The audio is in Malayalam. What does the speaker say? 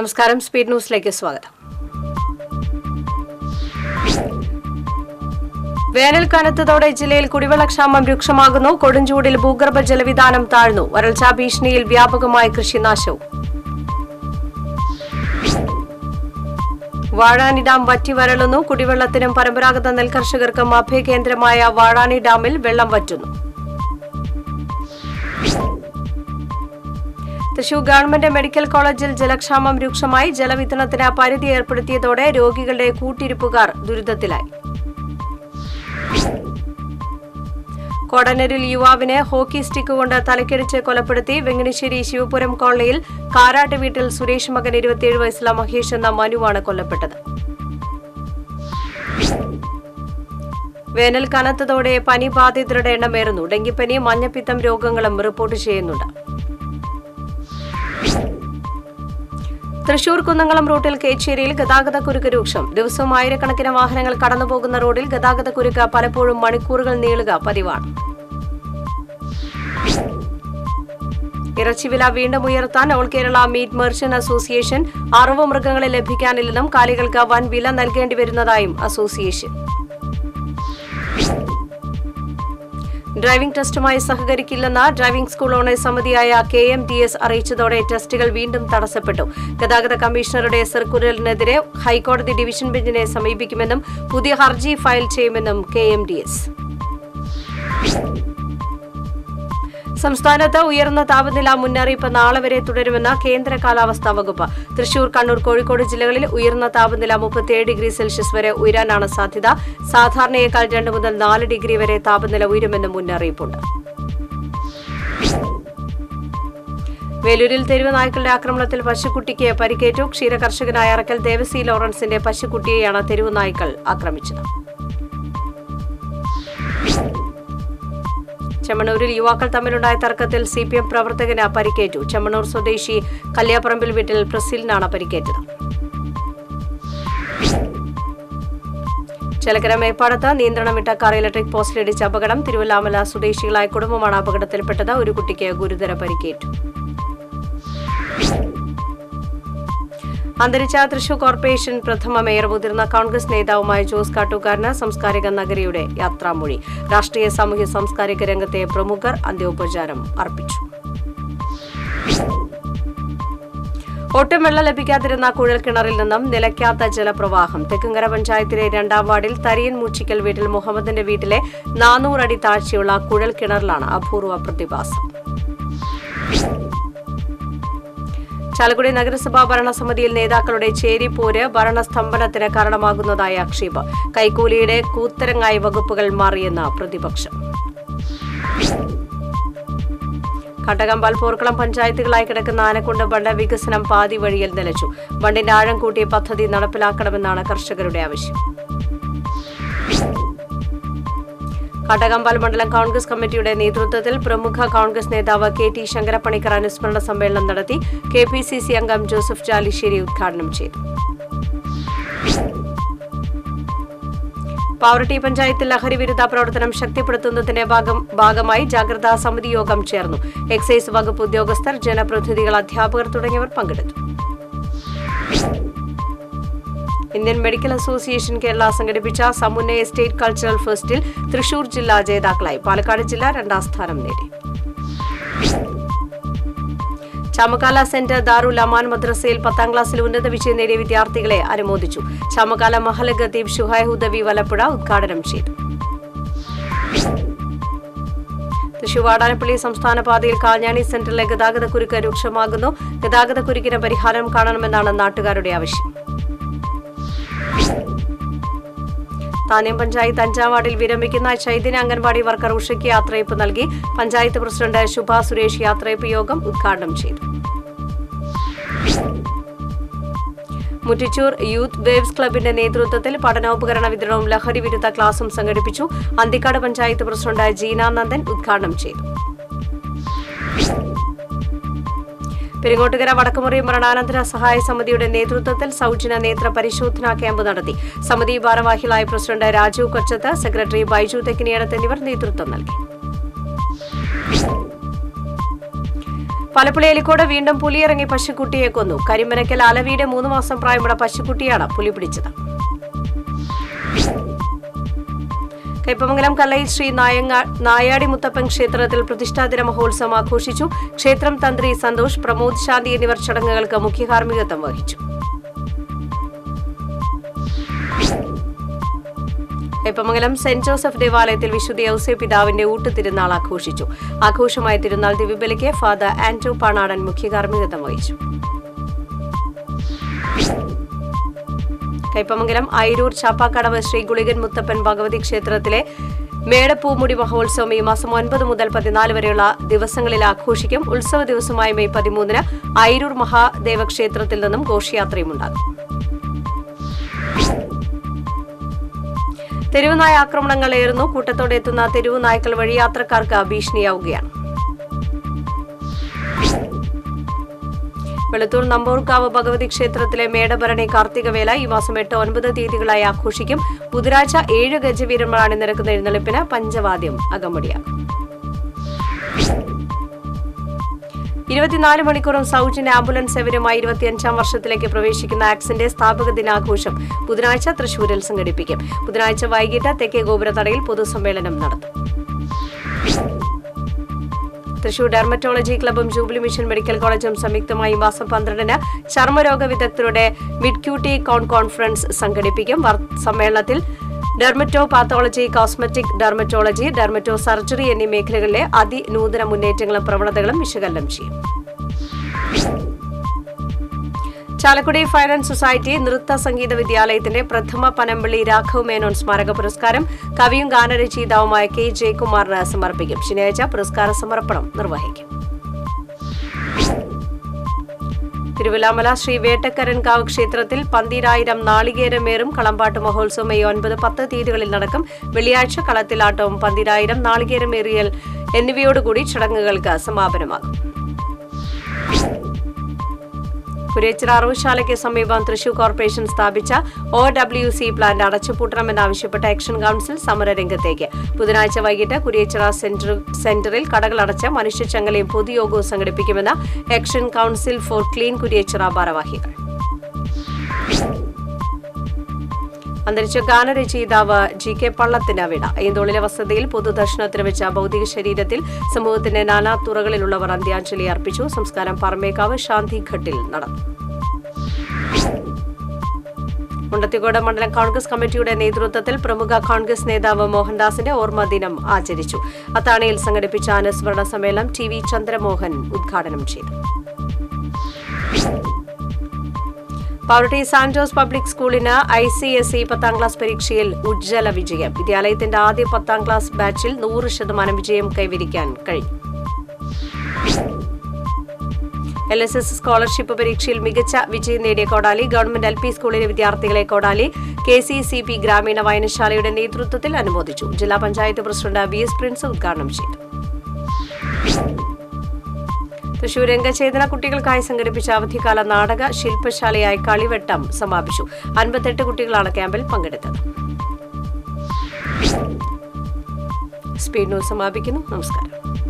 നമസ്കാരം, സ്പീഡ് ന്യൂസിലേക്ക് സ്വാഗതം. വേനൽ കനത്തതോടെ ജില്ലയിൽ കുടിവെള്ളക്ഷാമം രൂക്ഷമാകുന്നു. കൊടുംചൂടിൽ ഭൂഗർഭ ജലവിതാനം താഴ്ന്നു. വരൾച്ചാ ഭീഷണിയിൽ വ്യാപകമായ കൃഷിനാശവും. വാഴാനി ഡാം വറ്റി വരളുന്നു. കുടിവെള്ളത്തിനും പരമ്പരാഗത നെൽകർഷകർക്കും അഭയകേന്ദ്രമായ വാഴാനി ഡാമിൽ വെള്ളം വറ്റുന്നു. തൃശൂർ ഗവൺമെന്റ് മെഡിക്കൽ കോളേജിൽ ജലക്ഷാമം രൂക്ഷമായി. ജലവിതരണത്തിന് പരിധി ഏർപ്പെടുത്തിയതോടെ രോഗികളുടെ കൂട്ടിരിപ്പുകാർ ദുരിതത്തിലായി. കോടന്നൂരിൽ യുവാവിനെ ഹോക്കി സ്റ്റിക്ക് കൊണ്ട് തലക്കടിച്ച് കൊലപ്പെടുത്തി. വെങ്ങണിശ്ശേരി ശിവപുരം കോളനിയിൽ കാരാട്ട് വീട്ടിൽ സുരേഷ് മകൻ 27 വയസ്സുള്ള മഹേഷ് എന്ന മനുവാണ് കൊല്ലപ്പെട്ടത്. വേനൽ കനത്തതോടെ പനി ബാധിതരുടെ എണ്ണമേറുന്നു. ഡെങ്കിപ്പനി, മഞ്ഞപ്പിത്തം രോഗങ്ങളും റിപ്പോർട്ട് ചെയ്യുന്നുണ്ട്. തൃശൂർ കുന്നംകുളം റൂട്ടിൽ കേച്ചേരിയിൽ ഗതാഗതക്കുരുക്ക് രൂക്ഷം. ദിവസവും ആയിരക്കണക്കിന് വാഹനങ്ങൾ കടന്നുപോകുന്ന റോഡിൽ ഗതാഗതക്കുരുക്ക് പലപ്പോഴും മണിക്കൂറുകൾ നീളുക പതിവാണ്. ഇറച്ചിവില വീണ്ടും ഉയർത്താൻ all Kerala meet merchant association. അറവ് മൃഗങ്ങളെ ലഭിക്കാനില്ലെന്നും കാലികൾക്ക് വൻ വില നൽകേണ്ടി വരുന്നതായും അസോസിയേഷൻ. ഡ്രൈവിംഗ് ടെസ്റ്റുമായി സഹകരിക്കില്ലെന്ന് ഡ്രൈവിംഗ് സ്കൂൾ ഓണേഴ്സ് സമിതിയായ KMDS അറിയിച്ചതോടെ ടെസ്റ്റുകൾ വീണ്ടും തടസ്സപ്പെട്ടു. ഗതാഗത കമ്മീഷണറുടെ സർക്കുലറിനെതിരെ ഹൈക്കോടതി ഡിവിഷൻ ബെഞ്ചിനെ സമീപിക്കുമെന്നും പുതിയ ഹർജി ഫയൽ ചെയ്യുമെന്നും KMDS. സംസ്ഥാനത്ത് ഉയർന്ന താപനില മുന്നറിയിപ്പ് നാളെ വരെ തുടരുമെന്ന് കേന്ദ്ര കാലാവസ്ഥാ വകുപ്പ്. തൃശൂർ, കണ്ണൂർ, കോഴിക്കോട് ജില്ലകളിൽ ഉയർന്ന താപനില 37 ഡിഗ്രി സെൽഷ്യസ് വരെ ഉയരാനാണ് സാധ്യത. സാധാരണയേക്കാൾ 2 മുതൽ 4 ഡിഗ്രി വരെ താപനില ഉയരുമെന്നും മുന്നറിയിപ്പുണ്ട്. വേലൂരിൽ തെരുവ് നായ്ക്കളുടെ ആക്രമണത്തിൽ പശുക്കുട്ടിക്ക് പരിക്കേറ്റു. ക്ഷീരകർഷകനായ അറക്കൽ ദേവസി ലോറൻസിന്റെ പശുക്കുട്ടിയെയാണ് തെരുവ് നായ്ക്കൾ ആക്രമിച്ചത്. ചെമ്മണ്ണൂരിൽ യുവാക്കൾ തമ്മിലുണ്ടായ തർക്കത്തിൽ CPM പ്രവർത്തകന് പരിക്കേറ്റു. ചെമ്മണ്ണൂർ സ്വദേശി കല്യാപ്പറമ്പിൽ വീട്ടിൽ പ്രസിലിനാണ് പരിക്കേറ്റത്. ചേലക്കര മേപ്പാടത്ത് നിയന്ത്രണം വിട്ട കാർ ഇലക്ട്രിക് പോസ്റ്റിലിടിച്ച അപകടം. തിരുവല്ലാമല സ്വദേശികളായ കുടുംബമാണ് അപകടത്തിൽപ്പെട്ടത്. ഒരു കുട്ടിക്ക് ഗുരുതര പരിക്കേറ്റു. അന്തരിച്ച തൃശൂർ കോർപ്പറേഷൻ പ്രഥമ മേയർ മുതിർന്ന കോൺഗ്രസ് നേതാവുമായ ജോസ് കാട്ടൂക്കാരന് സാംസ്കാരിക നഗരിയുടെ യാത്രാമൊഴി. രാഷ്ട്രീയ, സാമൂഹ്യ, സാംസ്കാരിക രംഗത്തെ പ്രമുഖർ അന്ത്യോപചാരം അർപ്പിച്ചു. ഒട്ടും വെള്ളം ലഭിക്കാതിരുന്ന കുഴൽക്കിണറിൽ നിന്നും നിലയ്ക്കാത്ത ജലപ്രവാഹം. തെക്കുംകര പഞ്ചായത്തിലെ 2ാം വാർഡിൽ തരിയൻ മൂച്ചിക്കൽ വീട്ടിൽ മുഹമ്മദിന്റെ വീട്ടിലെ 400 അടി താഴ്ചയുള്ള കുഴൽക്കിണറിലാണ് അപൂർവ പ്രതിഭാസം. ചാലക്കുടി നഗരസഭാ ഭരണസമിതിയിൽ നേതാക്കളുടെ ചേരിപ്പോര് ഭരണസ്തംഭനത്തിന് കാരണമാകുന്നതായി ആക്ഷേപം. കൈക്കൂലിയുടെ കൂത്തരങ്ങായി വകുപ്പുകൾ മാറിയെന്ന് പ്രതിപക്ഷം. കട്ടകമ്പാൽ, പോർക്കുളം പഞ്ചായത്തുകളായി കിടക്കുന്ന ആനക്കുണ്ട് ബണ്ട് വികസനം പാതി വഴിയിൽ നിലച്ചു. ബണ്ടിന്റെ ആഴം കൂട്ടിയ പദ്ധതി നടപ്പിലാക്കണമെന്നാണ് കർഷകരുടെ ആവശ്യം. കട്ടകമ്പാൽ മണ്ഡലം കോൺഗ്രസ് കമ്മിറ്റിയുടെ നേതൃത്വത്തിൽ പ്രമുഖ കോൺഗ്രസ് നേതാവ് KT ശങ്കരപ്പണിക്കർ അനുസ്മരണ സമ്മേളനം നടത്തി. KPCC അംഗം ജോസഫ് ചാലിശ്ശേരി ഉദ്ഘാടനം ചെയ്തു. പാവറട്ടി പഞ്ചായത്തിൽ ലഹരി വിരുദ്ധ പ്രവർത്തനം ശക്തിപ്പെടുത്തുന്നതിന്റെ ഭാഗമായി ജാഗ്രതാ സമിതി യോഗം ചേർന്നു. എക്സൈസ് വകുപ്പ് ഉദ്യോഗസ്ഥർ, ജനപ്രതിനിധികൾ, അധ്യാപകർ തുടങ്ങിയവർ പങ്കെടുത്തു. ഇന്ത്യൻ മെഡിക്കൽ അസോസിയേഷൻ കേരള സംഘടിപ്പിച്ച സമുന്നയ സ്റ്റേറ്റ് കൾച്ചറൽ ഫെസ്റ്റിൽ തൃശൂർ ജില്ല ജേതാക്കളായി. പാലക്കാട് ജില്ല 2ാം സ്ഥാനം നേടി. ചാമക്കാല സെന്റ് ദാറുൽ അമാൻ മദ്രസയിൽ 10ാം ക്ലാസ്സിൽ ഉന്നത വിജയം നേടിയ വിദ്യാർത്ഥികളെ അനുമോദിച്ചു. ചാമക്കാല മഹൽ ഖതീബ് ഷുഹൈ ഹുദവി വലപ്പുഴ ഉദ്ഘാടനം ചെയ്തു. തൃശൂർ വാടാനപ്പള്ളി സംസ്ഥാന പാതയിൽ കാഞ്ഞാണി സെന്ററിലെ ഗതാഗതക്കുരുക്ക് രൂക്ഷമാകുന്നു. ഗതാഗതക്കുരുക്കിന് പരിഹാരം കാണണമെന്നാണ് നാട്ടുകാരുടെ ആവശ്യം. താന്യം പഞ്ചായത്ത് 5ാം വാർഡിൽ വിരമിക്കുന്ന ചൈതന്യ അംഗൻവാടി വർക്കർ ഉഷയ്ക്ക് യാത്രയപ്പ് നൽകി. പഞ്ചായത്ത് പ്രസിഡന്റ് ശുഭ സുരേഷ് യാത്രയപ്പ് യോഗം ഉദ്ഘാടനം ചെയ്തു. മുറ്റിച്ചൂർ യൂത്ത് വേവ്സ് ക്ലബിന്റെ നേതൃത്വത്തിൽ പഠനോപകരണ വിതരണവും ലഹരി വിരുദ്ധ ക്ലാസും സംഘടിപ്പിച്ചു. അന്തിക്കാട് പഞ്ചായത്ത് പ്രസിഡന്റ് ജീന നന്ദൻ ഉദ്ഘാടനം ചെയ്തു. പെരിങ്ങോട്ടുകര വടക്കുമുറി മരണാനന്തര സഹായ സമിതിയുടെ നേതൃത്വത്തിൽ സൗജന്യ നേത്ര പരിശോധനാ ക്യാമ്പ് നടത്തി. സമിതി ഭാരവാഹികളായ പ്രസിഡന്റ് രാജു കൊച്ചത്ത്, സെക്രട്ടറി ബൈജു തെക്കിനിയടത്ത് എന്നിവർ നേതൃത്വം നൽകി. പലപ്പുള്ളി എലിക്കോട് വീണ്ടും പുലിയിറങ്ങി പശുക്കുട്ടിയെ കൊന്നു. കരിമനക്കൽ അലവിയുടെ 3 മാസം പ്രായമുള്ള പശുക്കുട്ടിയാണ് പുലി പിടിച്ചത്. കയ്പമംഗലം കല്ലയിൽ ശ്രീ നായാടി മുത്തപ്പൻ ക്ഷേത്രത്തിൽ പ്രതിഷ്ഠാദിന മഹോത്സവം ആഘോഷിച്ചു. ക്ഷേത്രം തന്ത്രി സന്തോഷ്, പ്രമോദ് ശാന്തി എന്നിവർ ചടങ്ങുകൾക്ക് മുഖ്യ കാർമ്മികത്വം വഹിച്ചു. കയ്പമംഗലം സെന്റ് ജോസഫ് ദേവാലയത്തിൽ വിശുദ്ധ ഔസേ പിതാവിന്റെ ഊട്ടുതിരുനാൾ ആഘോഷിച്ചു. ആഘോഷമായ തിരുനാൾ ദിവ്യബലിക്ക് ഫാദർ ആന്റോ പാണാടൻ മുഖ്യ കാർമ്മികത്വം വഹിച്ചു. കയ്പമംഗലം അയിരൂർ ചാപ്പാക്കടവ് ശ്രീ ഗുളികൻ മുത്തപ്പൻ ഭഗവതി ക്ഷേത്രത്തിലെ മേടപ്പൂമുടി മഹോത്സവം ഈ മാസം 9 മുതൽ 14 വരെയുള്ള ദിവസങ്ങളിൽ ആഘോഷിക്കും. ഉത്സവ ദിവസമായ മെയ് 13-ന് അയിരൂർ മഹാദേവ ക്ഷേത്രത്തിൽ നിന്നും ഘോഷയാത്രയും ഉണ്ടാകും. തെരുവുനായ ആക്രമണങ്ങൾ ഏറുന്നു. കൂട്ടത്തോടെ എത്തുന്ന തെരുവു നായ്ക്കൾ വഴി യാത്രക്കാർക്ക് ഭീഷണിയാവുകയാണ്. വെളുത്തൂർ നമ്പൂർക്കാവ് ഭഗവതി ക്ഷേത്രത്തിലെ മേടഭരണി കാർത്തികവേല ഈ മാസം 8, 9 തീയതികളായി ആഘോഷിക്കും. ബുധനാഴ്ച 7 ഗജവീരന്മാർ അണിനിരക്കുന്ന എഴുന്നള്ളിപ്പിന് പഞ്ചവാദ്യം അകമ്പടിയാകും. 24 മണിക്കൂറും സൗജന്യ ആംബുലൻസ് സേവനമായി 25-ാം വർഷത്തിലേക്ക് പ്രവേശിക്കുന്ന ആക്സിന്റെ സ്ഥാപക ദിനാഘോഷം ബുധനാഴ്ച തൃശൂരിൽ സംഘടിപ്പിക്കും. ബുധനാഴ്ച വൈകിട്ട് തെക്കേ ഗോപുരത്തറയിൽ പൊതുസമ്മേളനം നടത്തും. തൃശൂർ ഡെർമറ്റോളജി ക്ലബും ജൂബിലി മിഷൻ മെഡിക്കൽ കോളേജും സംയുക്തമായി മാസം 12-ന് ചർമ്മരോഗ വിദഗ്ധരുടെ മിഡ്ക്യൂട്ടി കോൺഫറൻസ് സംഘടിപ്പിക്കും. സമ്മേളനത്തിൽ dermatopathology, cosmetic dermatology, dermatosurgery എന്നീ മേഖലകളിലെ അതിനൂതന മുന്നേറ്റങ്ങളും പ്രവണതകളും വിശകലനം ചെയ്യും. ചാലക്കുടി ഫൈനാൻസ് സൊസൈറ്റി നൃത്ത സംഗീത വിദ്യാലയത്തിന്റെ പ്രഥമ പനമ്പള്ളി രാഘവ് മേനോൻ സ്മാരക പുരസ്കാരം കവിയും ഗാനരചയിതാവുമായ കെ ജയകുമാറിന് സമർപ്പിക്കും. ശനിയാഴ്ച പുരസ്കാര സമർപ്പണം നിർവഹിക്കും. തിരുവല്ലാമല ശ്രീ വേട്ടക്കരൻകാവ് ക്ഷേത്രത്തിൽ 12,000 നാളികേരമേറും കളമ്പാട്ട് മഹോത്സവം മെയ് 9, 10 തീയതികളിൽ നടക്കും. വെള്ളിയാഴ്ച കളത്തിലാട്ടവും 12,000 നാളികേരമേറിയൽ എന്നിവയോടുകൂടി ചടങ്ങുകൾക്ക് സമാപനമാകും. കുരിയച്ചിറ അറവുശാലയ്ക്ക് സമീപം തൃശൂർ കോർപ്പറേഷൻ സ്ഥാപിച്ച OWC പ്ലാന്റ് അടച്ചുപൂട്ടണമെന്നാവശ്യപ്പെട്ട ആക്ഷൻ കൌൺസിൽ സമരരംഗത്തേക്ക്. ബുധനാഴ്ച വൈകിട്ട് കുരിയച്ചിറ സെന്ററിൽ കടകളടച്ച് മനുഷ്യച്ചങ്ങലയും പൊതുയോഗവും സംഘടിപ്പിക്കുമെന്ന് action council for clean Kuriachira ഭാരവാഹികൾ. അന്തരിച്ച ഗാനരചയിതാവ് GK പള്ളത്തിന് വിട. ഈന്തോളിലെ വസതിയിൽ പൊതുദർശനത്തിന് വെച്ച ഭൗതിക ശരീരത്തിൽ സമൂഹത്തിന്റെ നാനാ തുറകളിലുള്ളവർ അന്ത്യാഞ്ജലി അർപ്പിച്ചു. സംസ്കാരം പറമേക്കാവ് ശാന്തിഘട്ടിൽ നടന്നു. മുണ്ടത്തിക്കോട് മണ്ഡലം കോൺഗ്രസ് കമ്മിറ്റിയുടെ നേതൃത്വത്തിൽ പ്രമുഖ കോൺഗ്രസ് നേതാവ് മോഹൻദാസിന്റെ ഓർമ്മ ദിനം ആചരിച്ചു. അത്താണിയിൽ സംഘടിപ്പിച്ച അനുസ്മരണ സമ്മേളനം TV ചന്ദ്രമോഹൻ ഉദ്ഘാടനം ചെയ്തു. പാവറട്ടി സാന്റ് ജോസ് പബ്ലിക് സ്കൂളിന് ICSE 10ാം ക്ലാസ് പരീക്ഷയിൽ ഉജ്ജ്വല വിജയം. വിദ്യാലയത്തിന്റെ ആദ്യ 10ാം ക്ലാസ് ബാച്ചിൽ 100% വിജയം കൈവരിക്കാൻ കഴിഞ്ഞു. LSS സ്കോളർഷിപ്പ് പരീക്ഷയിൽ മികച്ച വിജയം നേടിയ കോടാലി ഗവൺമെന്റ് LP സ്കൂളിലെ വിദ്യാർത്ഥികളെ കോടാലി KCCP ഗ്രാമീണ വായനശാലയുടെ നേതൃത്വത്തിൽ അനുമോദിച്ചു. ജില്ലാ പഞ്ചായത്ത് പ്രസിഡന്റ് VS പ്രിൻസ് ഉദ്ഘാടനം ചെയ്തു. തൃശൂർ രംഗചേതന കുട്ടികൾക്കായി സംഘടിപ്പിച്ച അവധിക്കാല നാടക ശില്പശാലയായി കളിവെട്ടം സമാപിച്ചു. 58 കുട്ടികളാണ് ക്യാമ്പിൽ പങ്കെടുത്തത്. സ്പീഡ് ന്യൂസ് സമാപിക്കുന്നു. നമസ്കാരം.